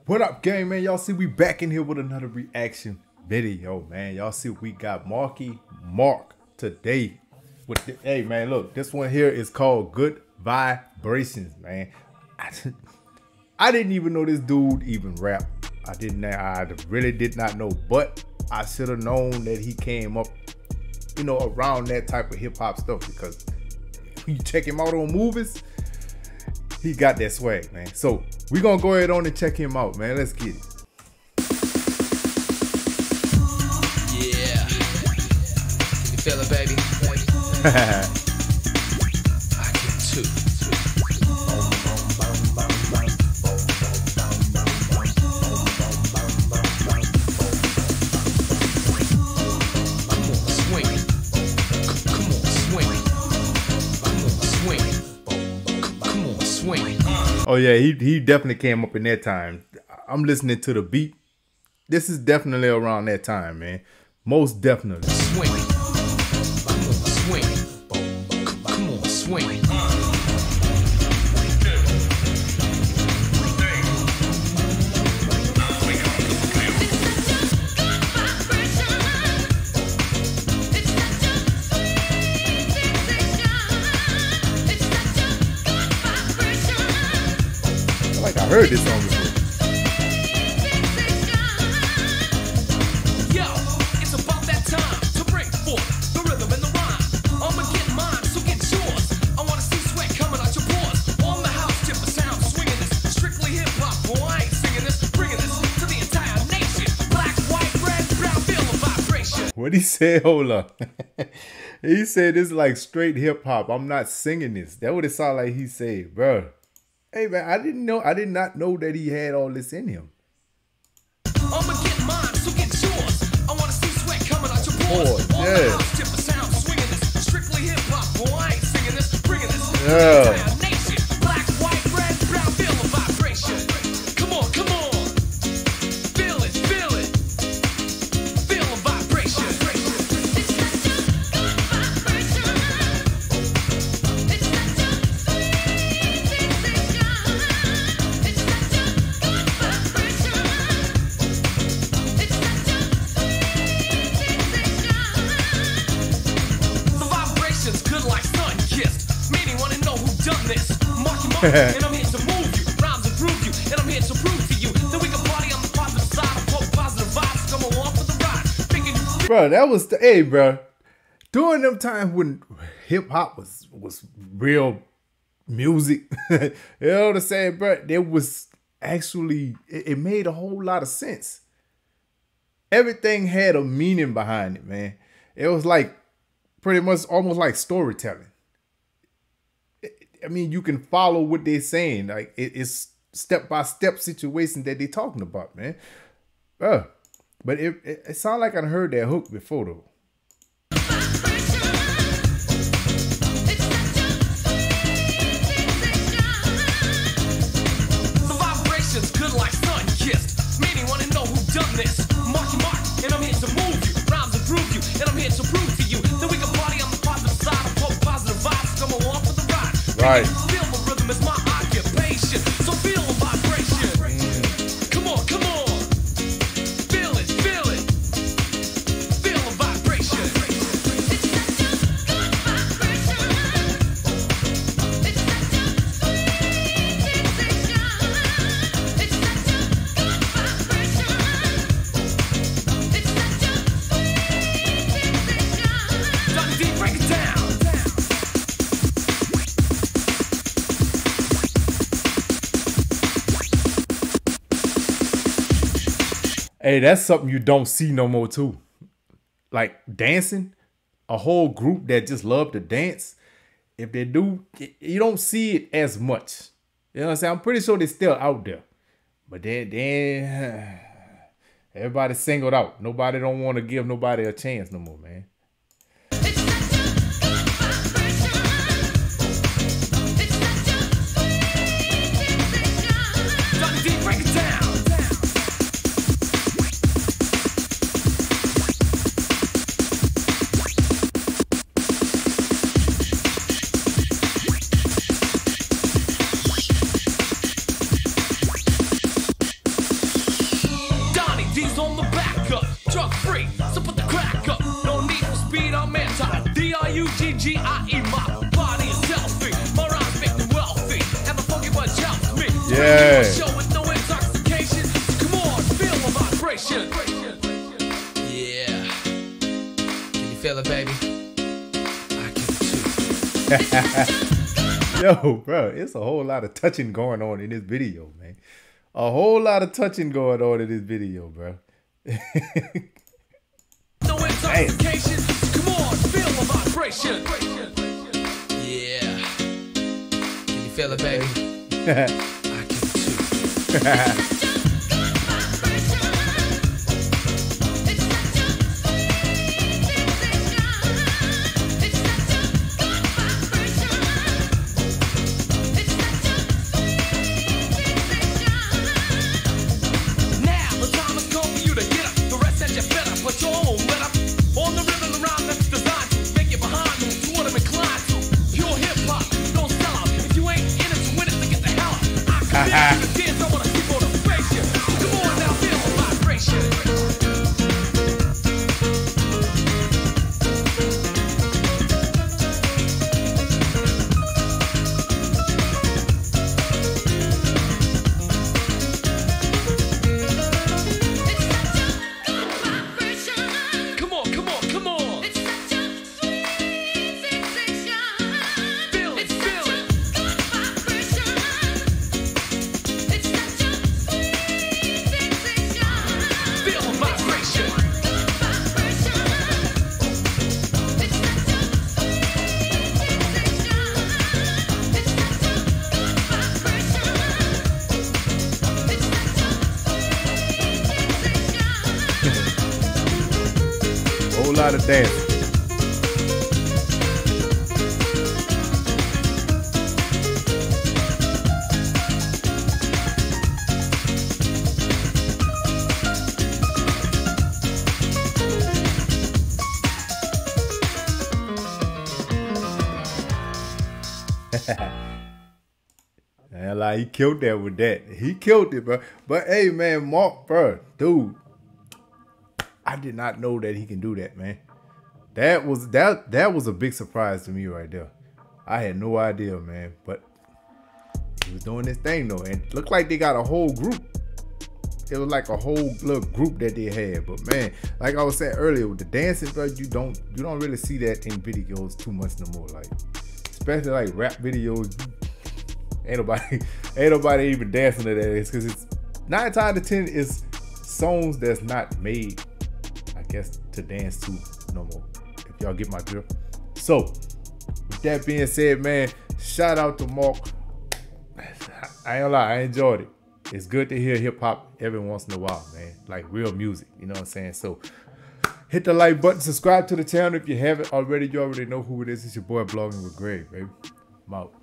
What up, gang, man? Y'all see we back in here with another reaction video, man. Y'all see we got Marky Mark today. Hey, man, look, this one here is called Good Vibrations, man. I didn't even know this dude even rap. I really did not know, but I should have known that he came up, you know, around that type of hip hop stuff, because when you check him out on movies, he got that swag, man. So we're gonna go ahead on and check him out, man. Let's get it. Yeah. Can you feel it, baby? I can too. Come on, swing it. Come on, swing it. Come on, swing it. Come on, swing it. Oh yeah, he definitely came up in that time. I'm listening to the beat. This is definitely around that time, man. Most definitely. Swing it. Come on, swing it. Come on, swing it. Like I heard this song before. Yo, it's about that time to bring forth the rhythm and the rhyme. I'ma get mine, so get yours. I wanna see sweat coming out your pores. On the house, tip the sound, swinging this. Strictly hip hop, boy, I ain't singing this. Bringing this to the entire nation. Black, white, red, brown, feel the vibration. What he said? Hold up. He said this is like straight hip hop. I'm not singing this. That what it sounded like he said, bro. Hey man, I did not know that he had all this in him. I'ma get mine, so get yours. I wanna see sweat coming out your pores. On yeah. the house, tip the sound, swinging this. Strictly hip hop, boy, I ain't singing this. Bringing this to the Yeah. entire nation. Black, white, red, brown, feel the vibration. Come on, come on. Feel it, feel it. Feel the vibration. The vibration's good like sun-kissed. Meaning wanna know who done this. Marky Mark, and I'm here to move you. Rhymes improve you, and I'm here to prove to you that we can party on the positive side of hope, positive vibes. Come along for the ride. Thinking you Bro, that was the hey, bro. During them times when hip hop was real music, you know what I'm saying, bro? There was actually it made a whole lot of sense. Everything had a meaning behind it, man. It was like pretty much almost like storytelling. I mean, you can follow what they're saying. Like it's step-by-step situation that they're talking about, man. But it sounded like I heard that hook before though. The vibration's good like sun-kissed. Meaning wanna know who done this. Marky Mark, and I'm here to move you. Rhymes improve you, and I'm here to prove to you that we can party on the positive side of hope, positive vibes. Come along for the ride. Right. Feel the rhythm is my occupation, so feel the vibration. Come on, come on. Feel it, feel it. Feel the vibration. Dr. D, break it down. Hey, that's something you don't see no more too. Like dancing, a whole group that just love to dance. If they do, you don't see it as much. You know what I'm saying? I'm pretty sure they're still out there. But then everybody's singled out. Nobody don't want to give nobody a chance no more, man. Dr. D, break it down. B-R-U-G-G-I-E, my body is healthy. My rhymes make me wealthy. And the funky bunch helps me. Yeah. Show with no intoxication. Come on, feel the vibration. Yeah. Can you feel it, baby? I can too. Yo, bro, it's a whole lot of touching going on in this video, man. A whole lot of touching going on in this video, bro. No intoxication. Come on, feel the vibration. Yeah. Can you feel it, baby? I can too. Whole lot of dancing. And like he killed that with that. He killed it, bro. But hey, man, Mark, bro, dude, I did not know that he can do that, man. That was a big surprise to me right there. I had no idea, man. But he was doing this thing though, and it looked like they got a whole group. It was like a whole little group that they had. But man, like I was saying earlier, with the dancing, bro, you don't really see that in videos too much no more. Like, especially like rap videos, ain't nobody even dancing to that. It's because it's 9 times out of 10 is songs that's not made, I guess, to dance to no more. If y'all get my drift. So, with that being said, man, shout out to Mark. I ain't gonna lie, I enjoyed it. It's good to hear hip hop every once in a while, man. Like real music, you know what I'm saying? So, hit the like button, subscribe to the channel if you haven't already. You already know who it is. It's your boy Blogging with Greg, baby. I'm out.